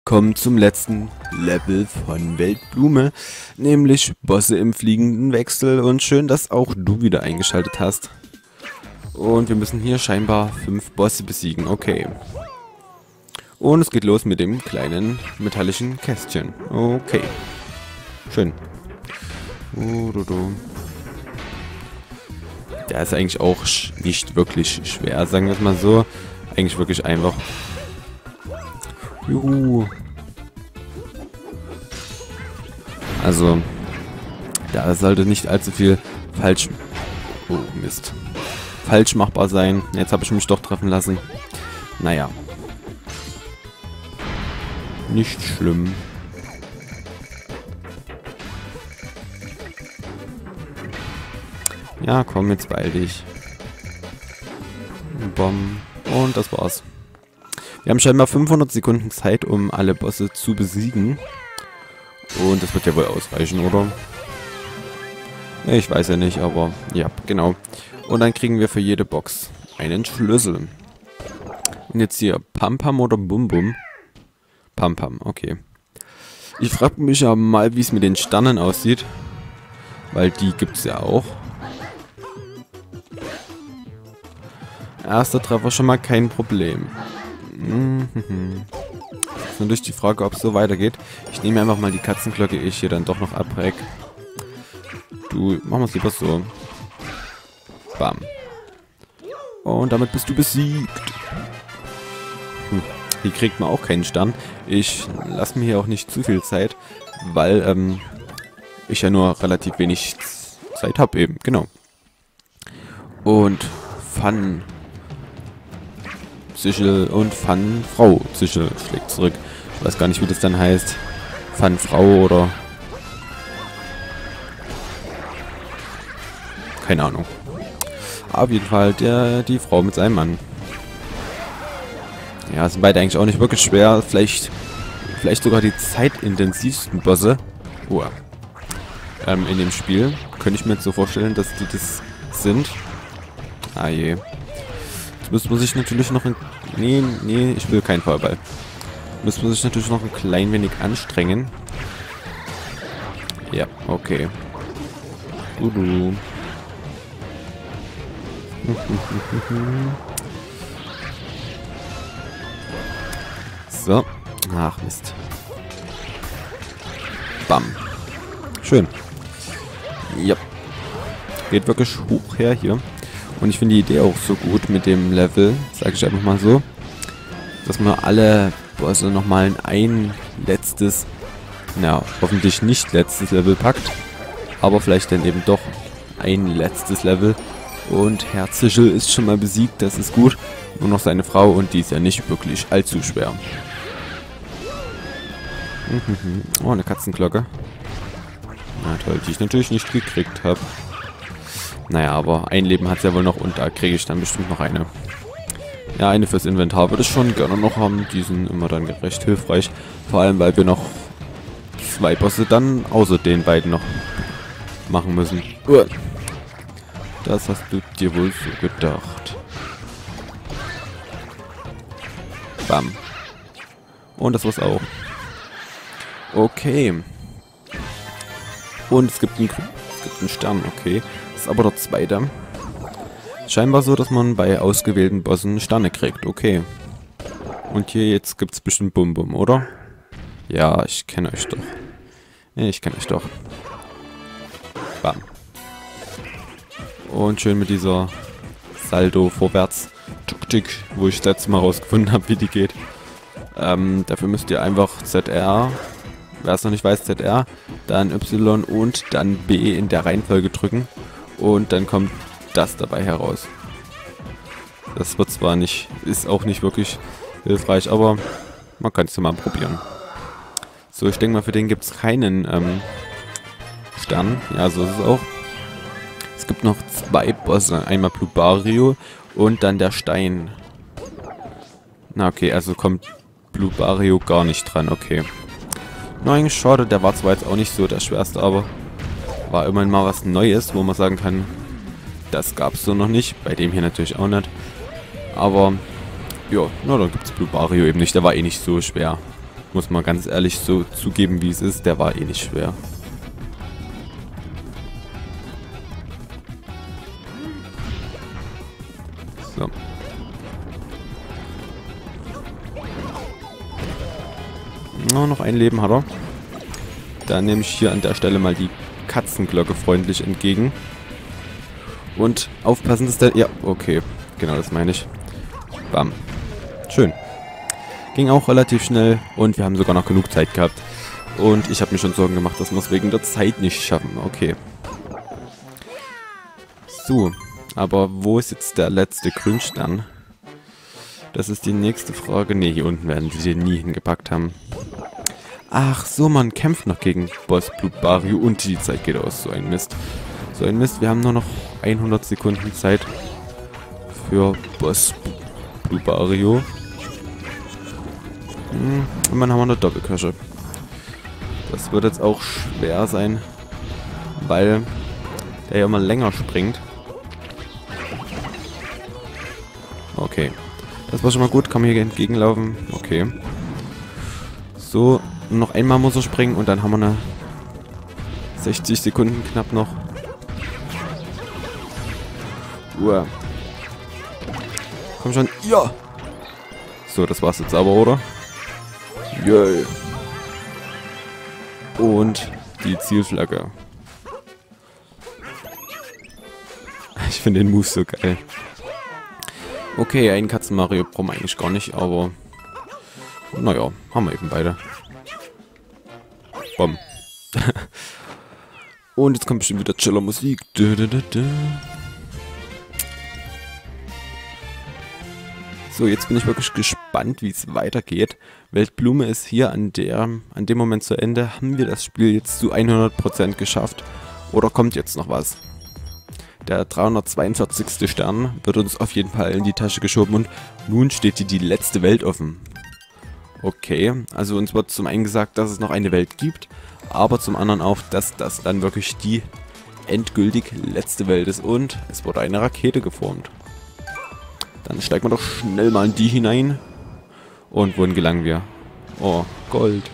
Kommen zum letzten Level von Weltblume, nämlich Bosse im fliegenden Wechsel, und schön, dass auch du wieder eingeschaltet hast. Und wir müssen hier scheinbar 5 Bosse besiegen, okay. Und es geht los mit dem kleinen metallischen Kästchen, okay. Schön. Der ist eigentlich auch nicht wirklich schwer, sagen wir es mal so. Eigentlich wirklich einfach. Juhu. Also, da sollte nicht allzu viel falsch... Oh, Mist. Falsch machbar sein. Jetzt habe ich mich doch treffen lassen. Naja. Nicht schlimm. Ja, komm, jetzt beeil dich. Bom. Und das war's. Wir haben scheinbar 500 Sekunden Zeit, um alle Bosse zu besiegen. Und das wird ja wohl ausreichen, oder? Ich weiß ja nicht, aber ja, genau. Und dann kriegen wir für jede Box einen Schlüssel. Und jetzt hier Pam Pam oder Bum Bum? Pam Pam, okay. Ich frage mich ja mal, wie es mit den Sternen aussieht. Weil die gibt es ja auch. Erster Treffer schon mal kein Problem. Ist natürlich die Frage, ob es so weitergeht. Ich nehme einfach mal die Katzenglocke, ich hier dann doch noch abreck. Du, machen wir es lieber so. Bam. Und damit bist du besiegt. Hier kriegt man auch keinen Stern. Ich lasse mir hier auch nicht zu viel Zeit, weil ich ja nur relativ wenig Zeit habe eben, genau. Und Fun Sichel und Fun Frau. Sichel schlägt zurück. Ich weiß gar nicht, wie das dann heißt. Fun Frau oder... Keine Ahnung. Auf jeden Fall die Frau mit seinem Mann. Ja, sind beide eigentlich auch nicht wirklich schwer. Vielleicht sogar die zeitintensivsten Bosse. In dem Spiel. Könnte ich mir jetzt so vorstellen, dass die das sind. Ah je. Jetzt müsste man sich natürlich noch ein... Nee, ich will keinen Feuerball. Müsste man sich natürlich noch ein klein wenig anstrengen. Ja, okay. So. Ach, Mist. Bam. Schön. Ja. Geht wirklich hoch her hier. Und ich finde die Idee auch so gut mit dem Level, sage ich einfach mal so, dass man alle Bosse nochmal in ein letztes, na, hoffentlich nicht letztes Level packt, aber vielleicht dann eben doch ein letztes Level. Und Herr Zischel ist schon mal besiegt, das ist gut. Nur noch seine Frau, und die ist ja nicht wirklich allzu schwer. Oh, eine Katzenglocke. Na toll, die ich natürlich nicht gekriegt habe. Naja, aber ein Leben hat es ja wohl noch, und da kriege ich dann bestimmt noch eine. Ja, eine fürs Inventar würde ich schon gerne noch haben. Die sind immer dann recht hilfreich. Vor allem, weil wir noch 2 Bosse dann außer den beiden noch machen müssen. Das hast du dir wohl so gedacht. Bam. Und das war's auch. Okay. Und es gibt einen Stern, okay. Das ist aber der zweite. Scheinbar so, dass man bei ausgewählten Bossen Sterne kriegt, okay. Und hier jetzt gibt's bestimmt Bum Bum, oder? Ja, ich kenne euch doch. Ich kenne euch doch. Bam. Und schön mit dieser Saldo vorwärts Taktik, wo ich das letzte Mal rausgefunden habe, wie die geht. Dafür müsst ihr einfach ZR, wer es noch nicht weiß, ZR, dann Y und dann B in der Reihenfolge drücken. Und dann kommt das dabei heraus. Das wird zwar nicht, ist auch nicht wirklich hilfreich, aber man kann es ja mal probieren. So, ich denke mal, für den gibt es keinen Stern. Ja, so ist es auch. Es gibt noch 2 Bosse. Einmal Blubario und dann der Stein. Na okay, also kommt Blubario gar nicht dran. Okay. Na, eigentlich schade, der war zwar jetzt auch nicht so der schwerste, aber war immerhin mal was Neues, wo man sagen kann, das gab es so noch nicht. Bei dem hier natürlich auch nicht. Aber, ja, na dann gibt es Blubario eben nicht. Der war eh nicht so schwer. Muss man ganz ehrlich so zugeben, wie es ist. Der war eh nicht schwer. So. Oh, noch ein Leben hat er. Dann nehme ich hier an der Stelle mal die Katzenglocke freundlich entgegen. Und aufpassen, dass der... Ja, okay. Genau, das meine ich. Bam. Schön. Ging auch relativ schnell und wir haben sogar noch genug Zeit gehabt. Und ich habe mir schon Sorgen gemacht, dass wir es wegen der Zeit nicht schaffen. Okay. So. Aber wo ist jetzt der letzte Grünstern? Das ist die nächste Frage. Ne, hier unten werden sie den nie hingepackt haben. Ach so, man kämpft noch gegen Boss Blubario und die Zeit geht aus. So ein Mist. So ein Mist. Wir haben nur noch 100 Sekunden Zeit für Boss Blubario. Und dann haben wir eine Doppelkirsche. Das wird jetzt auch schwer sein, weil der ja immer länger springt. Okay. Das war schon mal gut. Kann man hier entgegenlaufen. Okay. So, noch einmal muss er springen und dann haben wir eine 60 Sekunden knapp noch. Uah. Komm schon. Ja! So, das war's jetzt aber, oder? Yay! Und die Zielflagge. Ich finde den Move so geil. Okay, einen Katzen-Mario brauchen wir eigentlich gar nicht, aber... Naja, haben wir eben beide. Bom. Und jetzt kommt bestimmt wieder Chiller-Musik. So, jetzt bin ich wirklich gespannt, wie es weitergeht. Weltblume ist hier an dem Moment zu Ende. Haben wir das Spiel jetzt zu 100% geschafft? Oder kommt jetzt noch was? Der 342. Stern wird uns auf jeden Fall in die Tasche geschoben und nun steht hier die letzte Welt offen. Okay, also uns wird zum einen gesagt, dass es noch eine Welt gibt, aber zum anderen auch, dass das dann wirklich die endgültig letzte Welt ist und es wurde eine Rakete geformt. Dann steigen wir doch schnell mal in die hinein. Und wohin gelangen wir? Oh, Gold.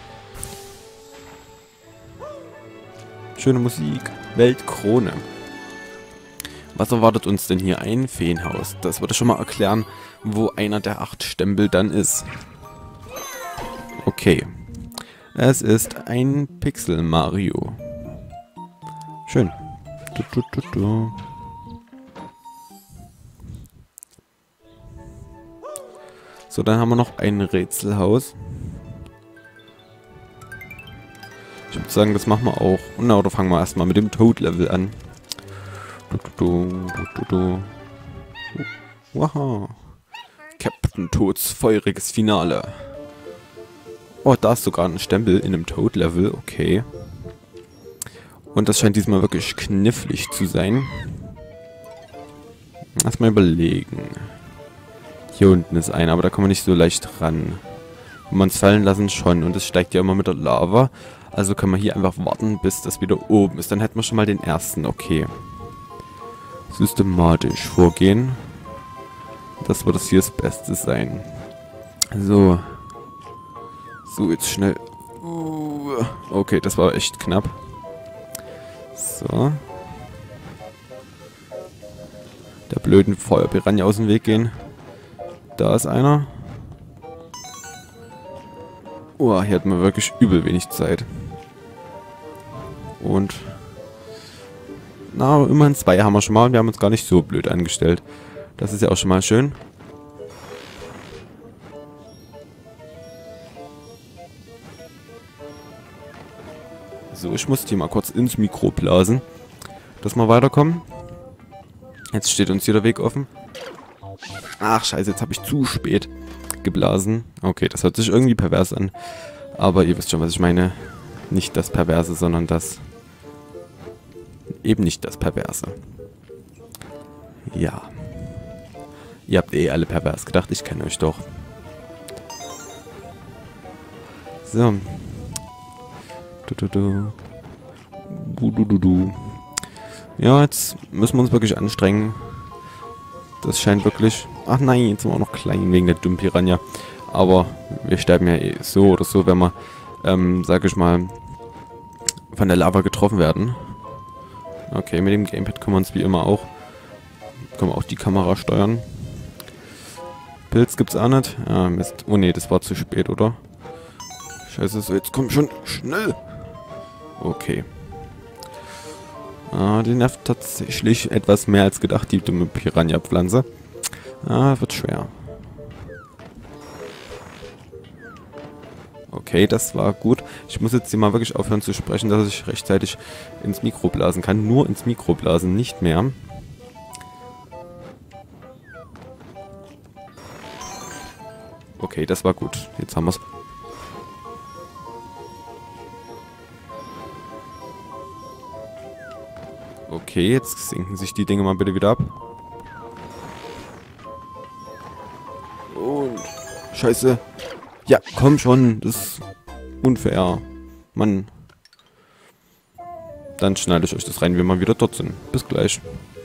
Schöne Musik. Weltkrone. Was erwartet uns denn hier? Ein Feenhaus. Das würde schon mal erklären, wo einer der 8 Stempel dann ist. Okay. Es ist ein Pixel Mario. Schön. So, dann haben wir noch ein Rätselhaus. Ich würde sagen, das machen wir auch. Na, oder fangen wir erstmal mit dem Toad-Level an. Wow. Captain Toads feuriges Finale. Oh, da ist sogar ein Stempel in einem Toad-Level. Okay. Und das scheint diesmal wirklich knifflig zu sein. Lass mal überlegen. Hier unten ist einer, aber da kommen wir nicht so leicht ran. Wenn wir uns fallen lassen, schon. Und es steigt ja immer mit der Lava. Also können wir hier einfach warten, bis das wieder oben ist. Dann hätten wir schon mal den ersten. Okay. Systematisch vorgehen. Das wird hier das Beste sein. So. So, jetzt schnell. Okay, das war echt knapp. So. Der blöden Feuerpiranha aus dem Weg gehen. Da ist einer. Oh, hier hat man wirklich übel wenig Zeit. Und... Na, immerhin 2 haben wir schon mal und wir haben uns gar nicht so blöd angestellt. Das ist ja auch schon mal schön. So, ich muss die mal kurz ins Mikro blasen, dass wir weiterkommen. Jetzt steht uns hier der Weg offen. Ach, scheiße, jetzt habe ich zu spät geblasen. Okay, das hört sich irgendwie pervers an. Aber ihr wisst schon, was ich meine. Nicht das Perverse, sondern das... Eben nicht das Perverse. Ja. Ihr habt eh alle pervers gedacht, ich kenne euch doch. So. Ja, jetzt müssen wir uns wirklich anstrengen. Das scheint wirklich... Ach nein, jetzt sind wir auch noch klein wegen der dummen Piranha. Aber wir sterben ja eh so oder so, wenn wir, sag ich mal, von der Lava getroffen werden. Okay, mit dem Gamepad können wir uns wie immer auch, können wir auch die Kamera steuern. Pilz gibt's auch nicht. Ah, Mist. Oh ne, das war zu spät, oder? Scheiße, so, jetzt komm schon schnell. Okay. Ah, die nervt tatsächlich etwas mehr als gedacht, die dumme Piranha-Pflanze. Ah, wird schwer. Okay, das war gut. Ich muss jetzt hier mal wirklich aufhören zu sprechen, dass ich rechtzeitig ins Mikro blasen kann. Nur ins Mikro blasen, nicht mehr. Okay, das war gut. Jetzt haben wir's. Okay, jetzt sinken sich die Dinge mal bitte wieder ab. Und... Scheiße. Ja, komm schon. Das ist unfair. Mann. Dann schneide ich euch das rein, wenn wir wieder dort sind. Bis gleich.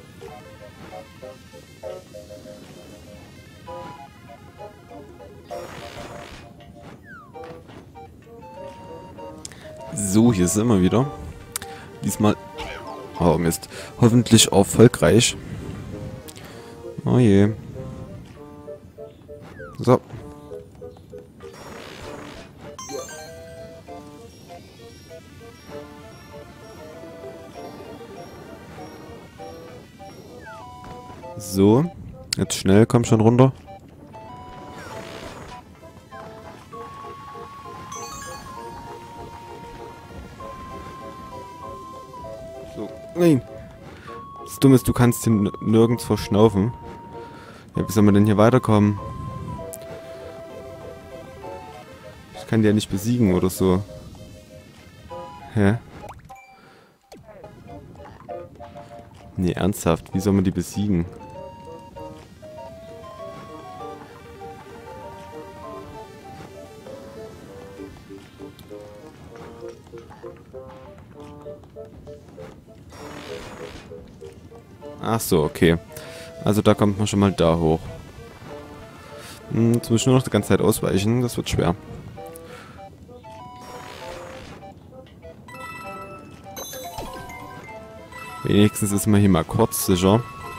So, hier sind wir wieder. Diesmal... Oh Mist. Hoffentlich erfolgreich. Oh je. So. So. Jetzt schnell, komm schon runter. So. Nein. Das Dumme ist, du kannst hier nirgends verschnaufen. Ja, wie soll man denn hier weiterkommen? Ich kann die ja nicht besiegen oder so. Hä? Nee, ernsthaft. Wie soll man die besiegen? Ach so, okay. Also da kommt man schon mal da hoch. Jetzt muss ich nur noch die ganze Zeit ausweichen. Das wird schwer. Wenigstens ist man hier mal kurz sicher.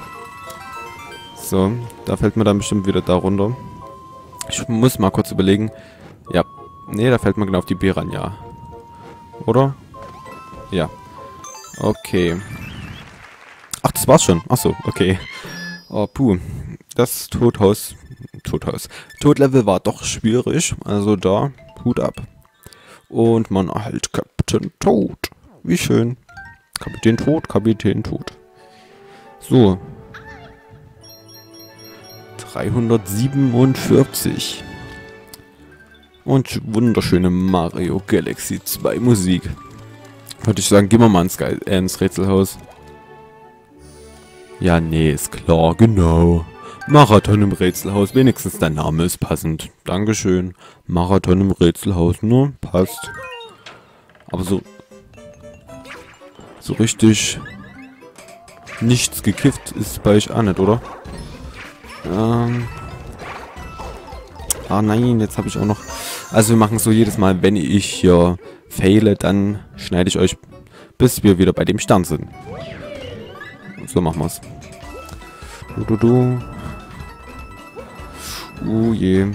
So, da fällt man dann bestimmt wieder da runter. Ich muss mal kurz überlegen. Ja, nee, da fällt man genau auf die Piranha. Oder? Ja. Okay. Ach, das war's schon. Ach so, okay. Oh, puh. Das Todlevel war doch schwierig. Also da, Hut ab. Und man erhält Captain Toad. Wie schön. Kapitän Toad, Kapitän Toad. So. 347. Und wunderschöne Mario Galaxy 2 Musik. Würde ich sagen, gehen wir mal ins Rätselhaus. Ja, nee, ist klar, genau. Marathon im Rätselhaus, wenigstens der Name ist passend. Dankeschön. Marathon im Rätselhaus, ne? Passt. Aber so richtig nichts gekifft ist bei euch auch nicht, oder? Ah nein, jetzt habe ich auch noch... Also wir machen so jedes Mal, wenn ich hier faile, dann schneide ich euch, bis wir wieder bei dem Stern sind. So machen wir's. Oh je.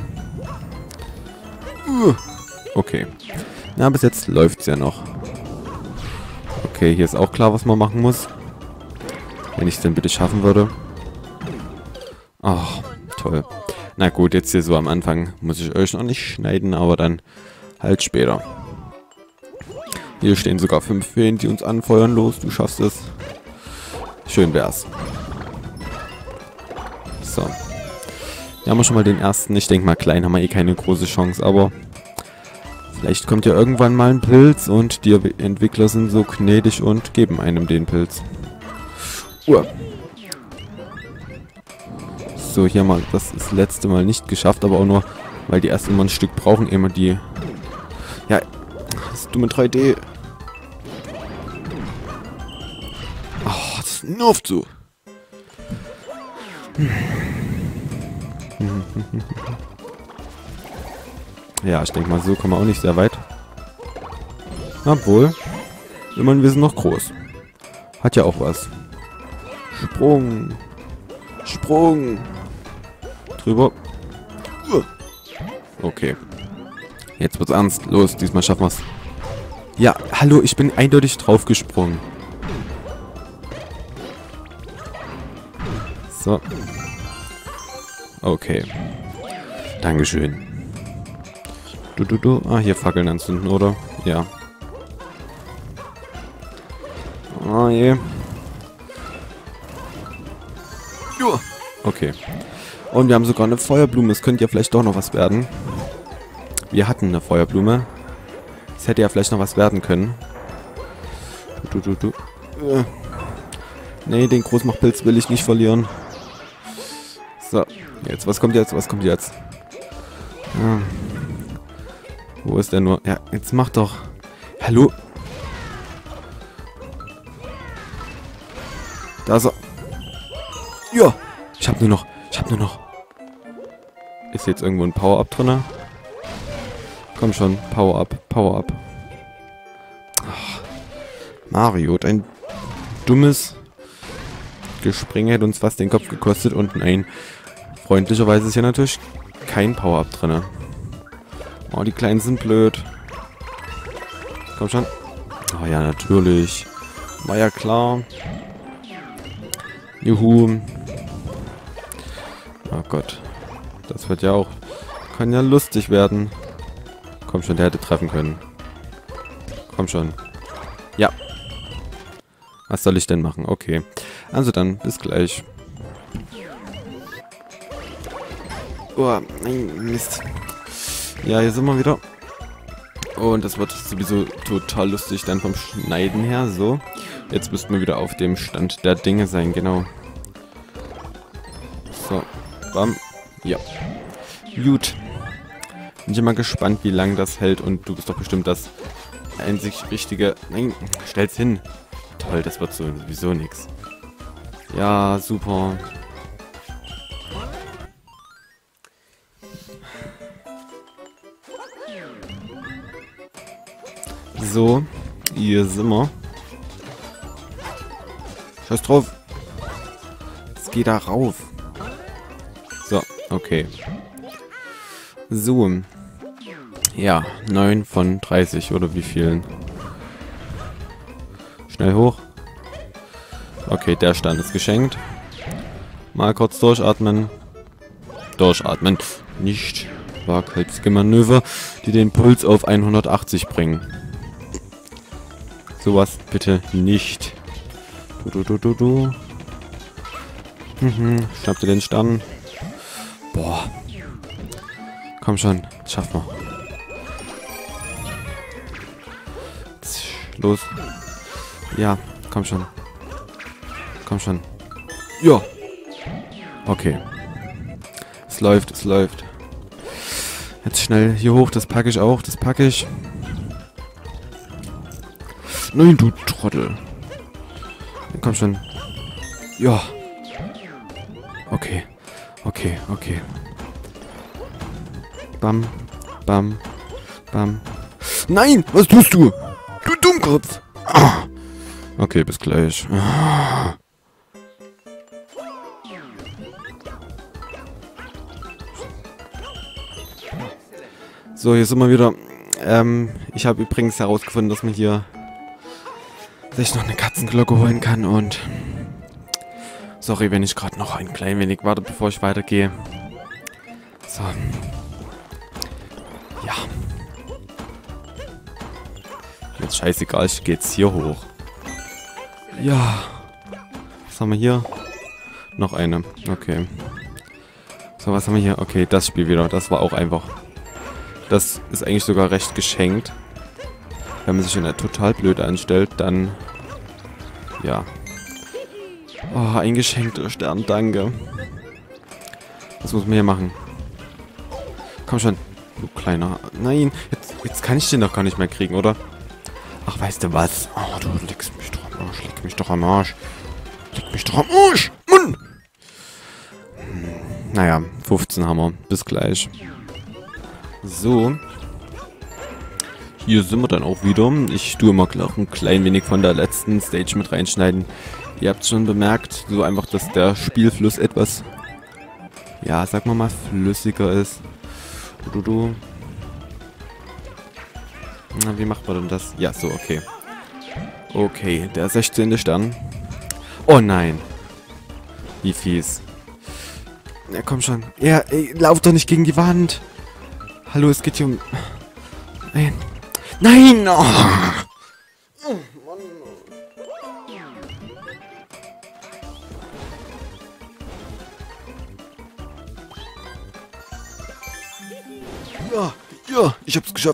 Okay. Na, bis jetzt läuft's ja noch. Okay, hier ist auch klar, was man machen muss. Wenn ich es denn bitte schaffen würde. Ach, toll. Na gut, jetzt hier so am Anfang muss ich euch noch nicht schneiden, aber dann halt später. Hier stehen sogar 5 Feen, die uns anfeuern. Los, du schaffst es. Schön wär's. So. Hier haben wir schon mal den ersten. Ich denke mal, klein haben wir eh keine große Chance, aber vielleicht kommt ja irgendwann mal ein Pilz und die Entwickler sind so gnädig und geben einem den Pilz. So, hier mal, das ist das letzte Mal nicht geschafft, aber auch nur, weil die erst immer ein Stück brauchen, immer die... Ja, das dumme 3D. Ach, das nervt so. Ja, ich denke mal, so kommen wir auch nicht sehr weit. Obwohl, immerhin, wir sind noch groß. Hat ja auch was. Sprung. Sprung. Drüber. Okay. Jetzt wird's ernst. Los, diesmal schaffen wir's. Ja, hallo, ich bin eindeutig draufgesprungen. So. Okay. Dankeschön. Du. Ah, hier Fackeln anzünden, oder? Ja. Oh je. Okay. Und wir haben sogar eine Feuerblume. Es könnte ja vielleicht doch noch was werden. Wir hatten eine Feuerblume. Es hätte ja vielleicht noch was werden können. Du. Nee, den Großmachpilz will ich nicht verlieren. So. Jetzt, was kommt jetzt? Was kommt jetzt? Ja. Wo ist der nur? Ja, jetzt mach doch. Hallo? Da ist er. Ja. Ich hab nur noch. Ist jetzt irgendwo ein Power-Up drin? Komm schon. Power-Up. Ach, Mario, dein dummes Gespringe hätte uns fast den Kopf gekostet. Und nein, freundlicherweise ist hier natürlich kein Power-Up drin. Oh, die Kleinen sind blöd. Komm schon. Oh ja, natürlich. War ja klar. Juhu. Oh Gott. Das wird ja auch... Kann ja lustig werden. Komm schon, der hätte treffen können. Komm schon. Ja. Was soll ich denn machen? Okay. Also dann, bis gleich. Oh, nein, Mist. Ja, hier sind wir wieder. Und das wird sowieso total lustig dann vom Schneiden her. So, jetzt müssten wir wieder auf dem Stand der Dinge sein, genau. So, bam. Ja. Gut. Bin ich mal gespannt, wie lange das hält. Und du bist doch bestimmt das einzig richtige... Nein, stell's hin. Toll, das wird sowieso nichts. Ja, super. So, hier sind wir. Scheiß drauf. Es geht da rauf. So, okay. So. Ja, 9 von 30 oder wie vielen? Schnell hoch. Okay, der Stand ist geschenkt. Mal kurz durchatmen. Durchatmen. Nicht waghalsige Manöver, die den Puls auf 180 bringen. Sowas bitte nicht. Du. Schnapp dir den Stern. Boah. Komm schon, das schaffen wir. Los. Ja, komm schon. Komm schon. Ja. Okay. Es läuft. Jetzt schnell hier hoch, das packe ich auch, Nein, du Trottel. Komm schon. Ja. Okay. Bam. Nein, was tust du? Du Dummkopf. Ah. Okay, bis gleich. Ah. So, hier sind wir wieder. Ich habe übrigens herausgefunden, dass man hier sich noch eine Katzenglocke holen kann und... Sorry, wenn ich gerade noch ein klein wenig warte, bevor ich weitergehe. So. Ja. Jetzt scheißegal, ich gehe jetzt hier hoch. Ja. Was haben wir hier? Noch eine. Okay. So, was haben wir hier? Okay, das Spiel wieder. Das war auch einfach... Das ist eigentlich sogar recht geschenkt. Wenn man sich in der total blöd anstellt, dann... Ja. Oh, ein geschenkter Stern, danke. Was muss man hier machen? Komm schon. Du kleiner... Nein, jetzt kann ich den doch gar nicht mehr kriegen, oder? Ach, weißt du was? Oh, du leckst mich doch am Arsch. Leck mich doch am Arsch. Mann! Naja, 15 haben wir. Bis gleich. So. Hier sind wir dann auch wieder. Ich tue mal noch ein klein wenig von der letzten Stage mit reinschneiden. Ihr habt schon bemerkt, so einfach, dass der Spielfluss etwas, ja, sagen wir mal, flüssiger ist. Na, wie macht man denn das? Ja, so, okay. Okay, der 16. Stern. Oh nein. Wie fies. Ja, komm schon. Ja, ey, lauf doch nicht gegen die Wand. Hallo, es geht hier um... Nein. Nein! Oh. Oh, Mann. Ja, ja, ich hab's geschafft.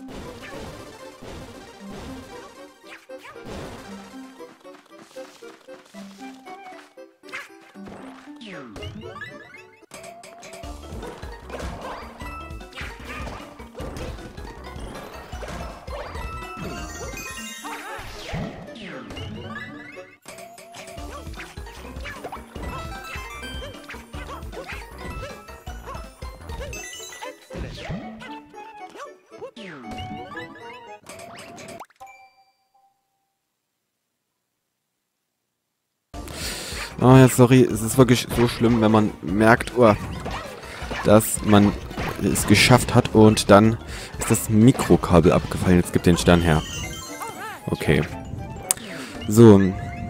Oh ja, sorry, es ist wirklich so schlimm, wenn man merkt, oh, dass man es geschafft hat und dann ist das Mikrokabel abgefallen. Jetzt gibt den Stern her. Okay. So.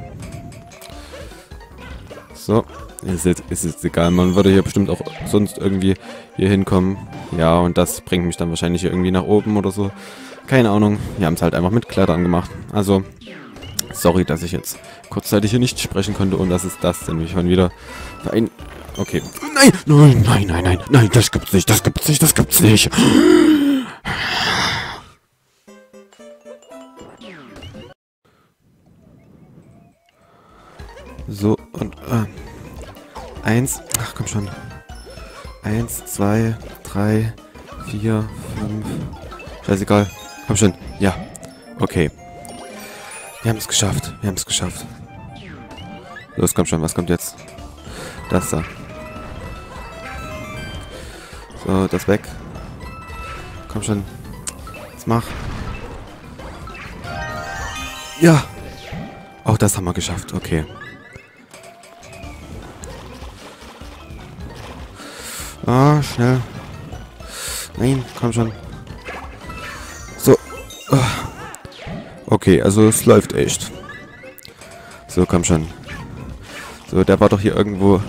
So. Ist jetzt egal. Man würde hier bestimmt auch sonst irgendwie hier hinkommen. Ja, und das bringt mich dann wahrscheinlich irgendwie nach oben oder so. Keine Ahnung. Wir haben es halt einfach mit Klettern gemacht. Also, sorry, dass ich jetzt kurzzeitig hier nicht sprechen konnte. Und das ist das denn mich schon wieder für ein... Okay. Nein, nein, nein, nein, nein, nein, das gibt's nicht, das gibt's nicht, das gibt's nicht. So, und, 1, ach komm schon. 1, 2, 3, 4, 5. Scheißegal. Komm schon. Ja. Okay. Wir haben es geschafft. Wir haben es geschafft. Los, komm schon. Was kommt jetzt? Das da. So, das weg. Komm schon. Jetzt mach. Ja. Auch das haben wir geschafft. Okay. Ah, schnell. Nein, komm schon. So. Okay, also es läuft echt. So, komm schon. So, der war doch hier irgendwo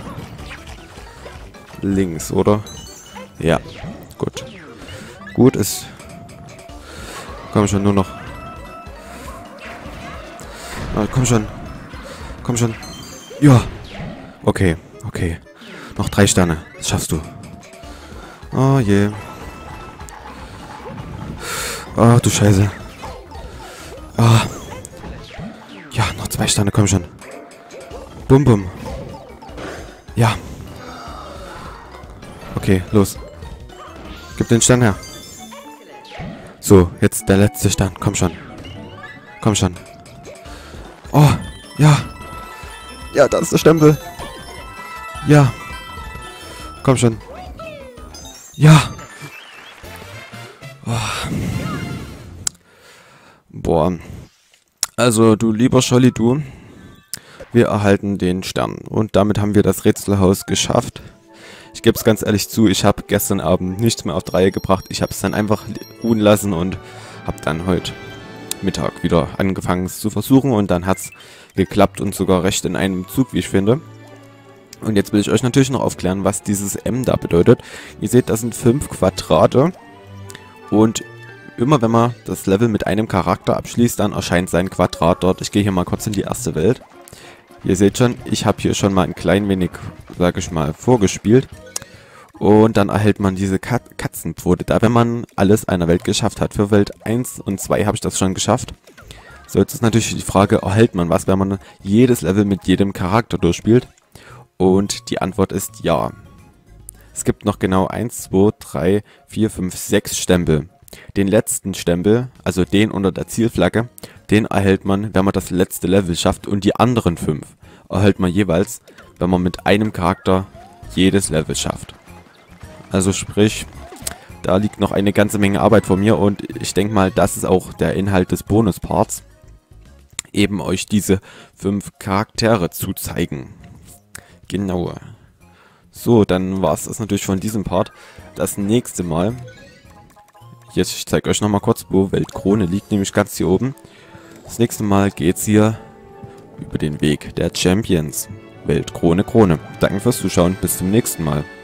links, oder? Ja, gut. Gut ist... Komm schon, nur noch... Ah, komm schon. Komm schon. Ja. Okay, okay. Noch 3 Sterne. Das schaffst du. Oh je. Oh, du Scheiße. Ah. Ja, noch 2 Sterne, komm schon. Bum, bum. Ja. Okay, los. Gib den Stern her. So, jetzt der letzte Stern. Komm schon. Komm schon. Oh, ja. Ja, da ist der Stempel. Ja. Komm schon. Ja. Oh. Boah. Also, du lieber Scholli, du. Wir erhalten den Stern. Und damit haben wir das Rätselhaus geschafft. Ich gebe es ganz ehrlich zu, ich habe gestern Abend nichts mehr auf die Reihe gebracht. Ich habe es dann einfach ruhen lassen und habe dann heute Mittag wieder angefangen es zu versuchen. Und dann hat es geklappt und sogar recht in einem Zug, wie ich finde. Und jetzt will ich euch natürlich noch aufklären, was dieses M da bedeutet. Ihr seht, das sind 5 Quadrate. Und immer wenn man das Level mit einem Charakter abschließt, dann erscheint sein Quadrat dort. Ich gehe hier mal kurz in die erste Welt. Ihr seht schon, ich habe hier schon mal ein klein wenig, sage ich mal, vorgespielt. Und dann erhält man diese Katzenpfote da, wenn man alles einer Welt geschafft hat. Für Welt 1 und 2 habe ich das schon geschafft. So, jetzt ist natürlich die Frage, erhält man was, wenn man jedes Level mit jedem Charakter durchspielt? Und die Antwort ist ja. Es gibt noch genau 1, 2, 3, 4, 5, 6 Stempel. Den letzten Stempel, also den unter der Zielflagge, den erhält man, wenn man das letzte Level schafft. Und die anderen 5 erhält man jeweils, wenn man mit einem Charakter jedes Level schafft. Also sprich, Da liegt noch eine ganze Menge Arbeit vor mir und ich denke mal, das ist auch der Inhalt des Bonusparts. Eben euch diese 5 Charaktere zu zeigen. Genau. So, dann war es das natürlich von diesem Part. Das nächste Mal, jetzt ich zeige euch nochmal kurz, wo Weltkrone liegt, nämlich ganz hier oben. Das nächste Mal geht's hier über den Weg der Champions. Weltkrone, Krone. Danke fürs Zuschauen, bis zum nächsten Mal.